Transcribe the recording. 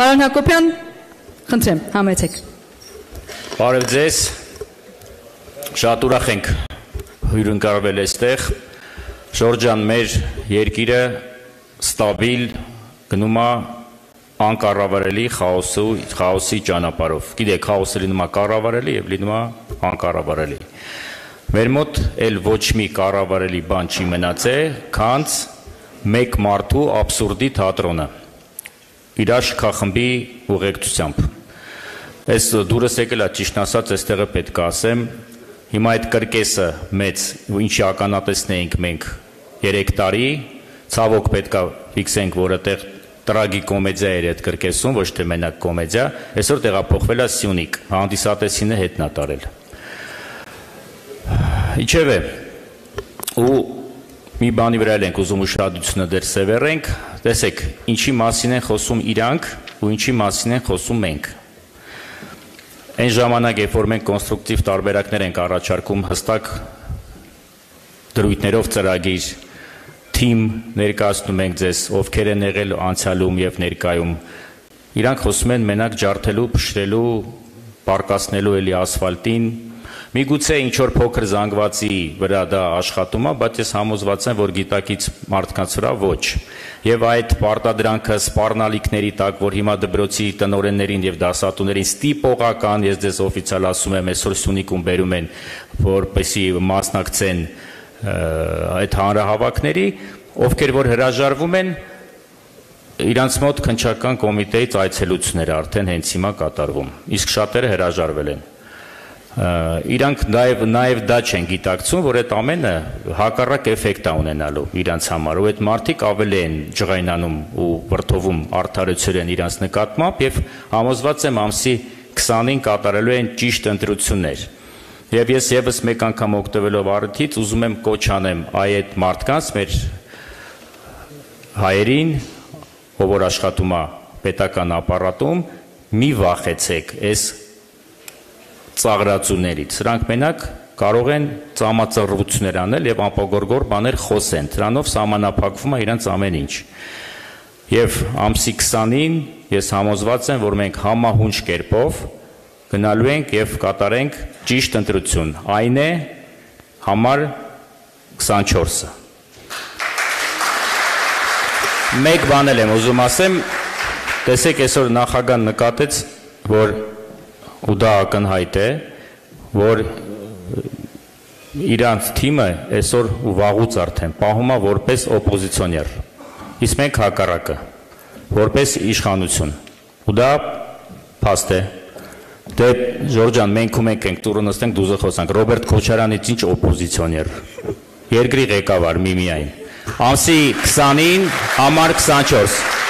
Պարոն Հակոբյան, խնդրեմ, համեցեք։ Բարև ձեզ, շատ ուրախ ենք հյուրընկալվել այստեղ։ Ժորժան, մեր երկիրը ստաբիլ գնում է անկառավարելի խաոսի ճանապարհով։ Գիտեք, խաոսը լինում է կառավարելի եւ լինում է անկառավարելի։ Մեր մոտ էլ ոչ մի կառավարելի բան չի մնացել, քանց մեկ մարդու աբսուրդի թատրոնը իր շքախմբի ուղեկցությամբ։ Այս դուրս եկել է, ճիշտ ասած, այստեղը պետք է ասեմ, հիմա այդ կրկեսը մեծ, ինչի ականատեսն էինք մենք 3 տարի, ցավոք պետք է ֆիքսենք, որ այդտեղ տրագիկոմեդիա էր այդ կրկեսում, ոչ թե մենակ կոմեդիա, այսօր տեղափոխվել է Սյունիք, հանդիսատեսինը հետն է տարել։ Իչևէ, ու մի բանի վրա ենք ուզում ուշադրությունը դեր սևեռենք, տեսեք, ինչի մասին են խոսում իրանք ու ինչի մասին են խոսում մենք։ Այն ժամանակ, երբ որ մենք կոնստրուկտիվ տարբերակներ ենք առաջարկում հստակ դրույթներով ծրագիր, թիմ ներկայացնում ենք ձեզ, ովքեր են եղել անցյալում եւ ներկայում, իրանք խոսում են մենակ ջարդելու, փշրելու, պարկասնելու էլի ասֆալտին, միգուցե ինչ-որ փոքր զանգվածի վրա դա աշխատում է, բայց ես համոզված եմ, որ գիտակից մարդկանց վրա ոչ։ Եվ այդ պարտադրանքը սպառնալիքների տակ, որ հիմա դպրոցի տնօրեններին եւ դասատուներին ստիպողական, ես ձեզ օֆիցիալ ասում եմ, այսօր Սյունիքում բերում են, որպեսզի մասնակցեն այդ հանրահավաքների, ովքեր որ հրաժարվում են, իրանց մոտ քննչական կոմիտեից այցելություններ արդեն հենց հիմա կատարվում, իսկ շատերը հրաժարվել են։ Իրանք նաև դա չեն գիտակցում, որ այդ ամենը հակառակ էֆեկտ է ունենալու իրանց համար, ու այդ մարդիկ ավելի են ջղայնանում ու վրդովում արդարությունն իրանց նկատմամբ եւ համոզված եմ ամսի 20-ին կատարելու են ճիշտ ընտրություններ։ Եվ ես եւս մեկ անգամ օգտվելով առիթից ուզում եմ կոչ անեմ այդ մարդկանց, մեր հայերին, ով որ աշխատում է պետական ապարատում, մի վախեցեք այս ծաղրացուներից, սրանք մենակ կարող են ծամածռություններ անել եւ անպագորգոր բաներ խոսեն, դրանով սահմանափակվում է իրանց ամեն ինչ։ Եվ ամսի 20-ին ես համոզված եմ, որ մենք համահունչ կերպով գնալու ենք եւ կատարենք ճիշտ ընտրություն, այն է համար 24-ը։ Մեկ բան եմ ուզում ասեմ, տեսեք այսօր նախագահն նկատեց, որ ու դա ակնհայտ է, որ իրանց թիմը այսօր ու վաղուց արդեն պահում է որպես օպոզիցիոներ, իսկ մենք հակառակը, որպես իշխանություն, ու դա փաստ է, դե Ժորժան, մենք ու մենք ենք տուրը նստենք դուզը խոսանք, Ռոբերտ Քոչարյանից ինչ օպոզիցիոներ, երկրի ղեկավար միմիայն, ամսի 20-ին համար 24